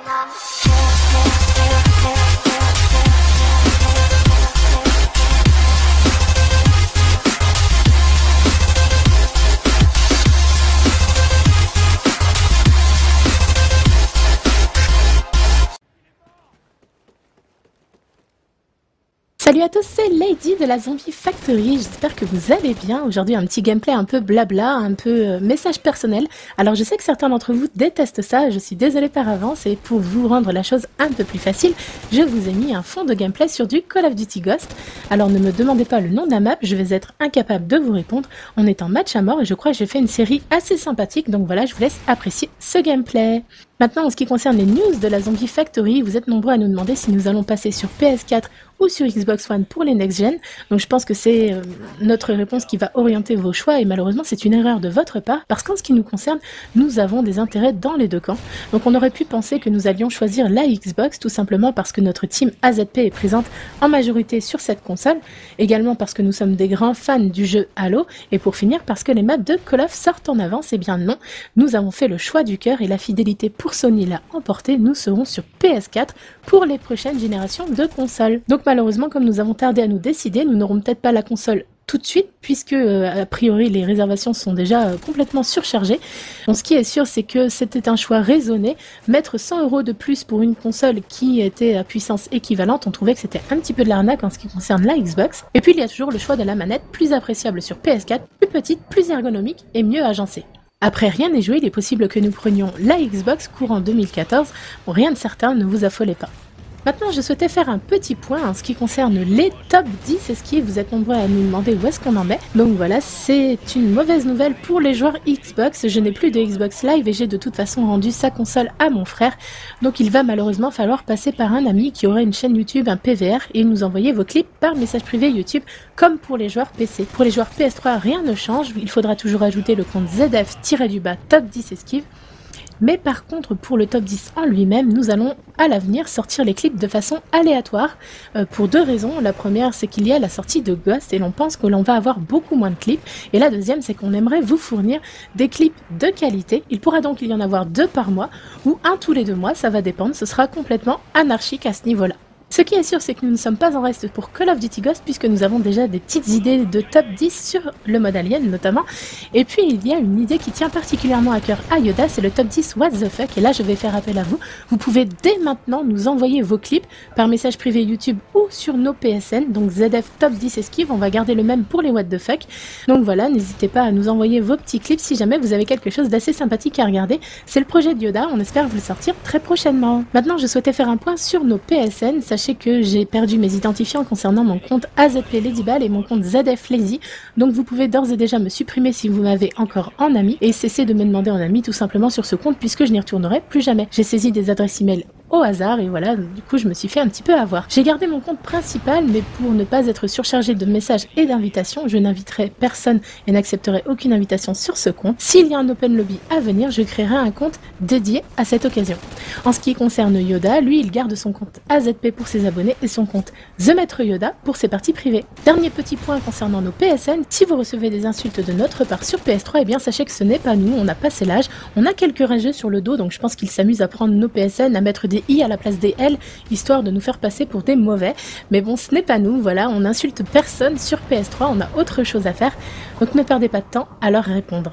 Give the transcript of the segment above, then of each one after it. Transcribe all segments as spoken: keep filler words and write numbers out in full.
Salut à tous, c'est Lady de la Zombie Factory, j'espère que vous allez bien. Aujourd'hui un petit gameplay un peu blabla, un peu euh, message personnel. Alors je sais que certains d'entre vous détestent ça, je suis désolée par avance et pour vous rendre la chose un peu plus facile, je vous ai mis un fond de gameplay sur du Call of Duty Ghost. Alors ne me demandez pas le nom de la map, je vais être incapable de vous répondre. On est en match à mort et je crois que j'ai fait une série assez sympathique, donc voilà, je vous laisse apprécier ce gameplay. Maintenant, en ce qui concerne les news de la Zombie Factory, vous êtes nombreux à nous demander si nous allons passer sur P S quatre ou sur Xbox One pour les next-gen. Donc je pense que c'est euh, notre réponse qui va orienter vos choix et malheureusement c'est une erreur de votre part parce qu'en ce qui nous concerne, nous avons des intérêts dans les deux camps. Donc on aurait pu penser que nous allions choisir la Xbox tout simplement parce que notre team A Z P est présente en majorité sur cette console, également parce que nous sommes des grands fans du jeu Halo et pour finir parce que les maps de Call of sortent en avance. Et bien non, nous avons fait le choix du cœur et la fidélité pour Sony l'a emporté, nous serons sur P S quatre pour les prochaines générations de consoles. Donc malheureusement, comme nous avons tardé à nous décider, nous n'aurons peut-être pas la console tout de suite, puisque euh, a priori les réservations sont déjà euh, complètement surchargées. Bon, ce qui est sûr, c'est que c'était un choix raisonné. Mettre cent euros de plus pour une console qui était à puissance équivalente, on trouvait que c'était un petit peu de l'arnaque en ce qui concerne la Xbox. Et puis il y a toujours le choix de la manette, plus appréciable sur P S quatre, plus petite, plus ergonomique et mieux agencée. Après, rien n'est joué, il est possible que nous prenions la Xbox courant deux mille quatorze. Bon, rien de certain, ne vous affolez pas. Maintenant, je souhaitais faire un petit point en ce qui concerne les top dix esquives. Vous êtes nombreux à nous demander où est-ce qu'on en est. Donc voilà, c'est une mauvaise nouvelle pour les joueurs Xbox. Je n'ai plus de Xbox Live et j'ai de toute façon rendu sa console à mon frère. Donc il va malheureusement falloir passer par un ami qui aurait une chaîne YouTube, un P V R, et nous envoyer vos clips par message privé YouTube, comme pour les joueurs P C. Pour les joueurs P S trois, rien ne change. Il faudra toujours ajouter le compte Z F-du-bas top dix esquives. Mais par contre, pour le top dix en lui-même, nous allons à l'avenir sortir les clips de façon aléatoire euh, pour deux raisons. La première, c'est qu'il y a la sortie de Ghost et l'on pense que l'on va avoir beaucoup moins de clips. Et la deuxième, c'est qu'on aimerait vous fournir des clips de qualité. Il pourra donc y en avoir deux par mois ou un tous les deux mois, ça va dépendre. Ce sera complètement anarchique à ce niveau-là. Ce qui est sûr, c'est que nous ne sommes pas en reste pour Call of Duty Ghost puisque nous avons déjà des petites idées de top dix sur le mode Alien notamment. Et puis il y a une idée qui tient particulièrement à cœur à Yoda, c'est le top dix What the fuck. Et là je vais faire appel à vous. Vous pouvez dès maintenant nous envoyer vos clips par message privé YouTube ou sur nos P S N. Donc Z F top dix esquive, on va garder le même pour les What the fuck. Donc voilà, n'hésitez pas à nous envoyer vos petits clips si jamais vous avez quelque chose d'assez sympathique à regarder. C'est le projet de Yoda, on espère vous le sortir très prochainement. Maintenant je souhaitais faire un point sur nos P S N. Sachez que j'ai perdu mes identifiants concernant mon compte A Z P Ladyball et mon compte Z F Lazy, donc vous pouvez d'ores et déjà me supprimer si vous m'avez encore en ami et cesser de me demander en ami tout simplement sur ce compte puisque je n'y retournerai plus jamais. J'ai saisi des adresses email au hasard et voilà, du coup je me suis fait un petit peu avoir. J'ai gardé mon compte principal, mais pour ne pas être surchargé de messages et d'invitations, je n'inviterai personne et n'accepterai aucune invitation sur ce compte. S'il y a un open lobby à venir, je créerai un compte dédié à cette occasion. En ce qui concerne Yoda, lui il garde son compte A Z P pour ses abonnés et son compte The Maître Yoda pour ses parties privées. Dernier petit point concernant nos P S N, si vous recevez des insultes de notre part sur P S trois, eh bien sachez que ce n'est pas nous, on n'a pas passé l'âge, on a quelques rageux sur le dos, donc je pense qu'ils s'amusent à prendre nos P S N, à mettre des I à la place des L, histoire de nous faire passer pour des mauvais. Mais bon, ce n'est pas nous, voilà, on n'insulte personne sur P S trois, on a autre chose à faire, donc ne perdez pas de temps à leur répondre.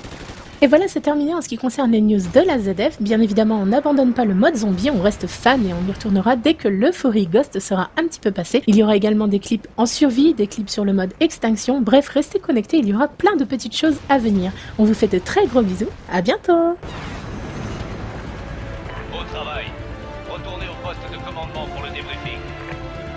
Et voilà, c'est terminé en ce qui concerne les news de la Z F. Bien évidemment, on n'abandonne pas le mode zombie, on reste fan et on y retournera dès que l'euphorie Ghost sera un petit peu passée. Il y aura également des clips en survie, des clips sur le mode extinction, bref, restez connectés, il y aura plein de petites choses à venir. On vous fait de très gros bisous, à bientôt! Au travail. Retournez au poste de commandement pour le débriefing.